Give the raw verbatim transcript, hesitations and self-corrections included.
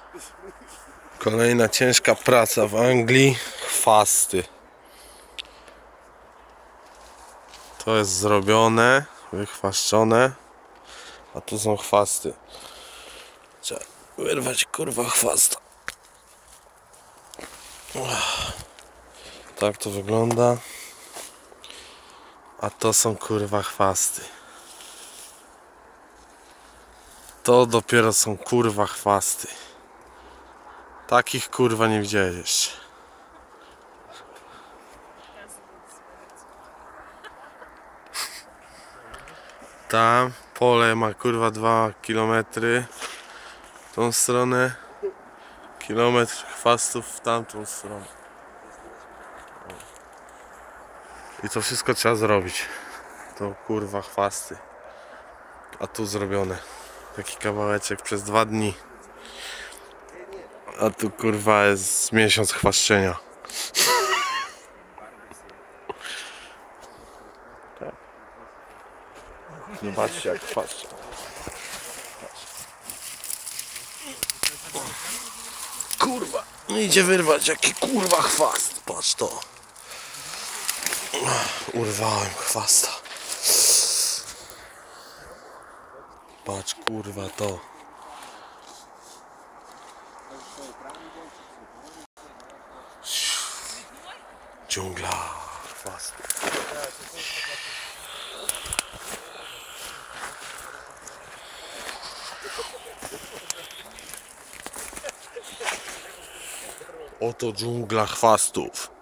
Kolejna ciężka praca w Anglii. Chwasty. To jest zrobione, wychwaszczone, a tu są chwasty. Trzeba wyrwać kurwa chwasta. Tak to wygląda. A to są kurwa chwasty. To dopiero są kurwa chwasty. Takich kurwa nie widziałeś jeszcze. Tam pole ma kurwa dwa kilometry w tą stronę, kilometr chwastów w tamtą stronę. I to wszystko trzeba zrobić. To kurwa chwasty. A tu zrobione. Taki kawałeczek przez dwa dni. A tu kurwa jest miesiąc chwaszczenia. Tak. Zobaczcie jak chwaszczą. Kurwa, nie idzie wyrwać, jaki kurwa chwast. Patrz to. Urwałem chwasta. Patrz kurwa to. Dżungla chwast. Oto dżungla chwastów.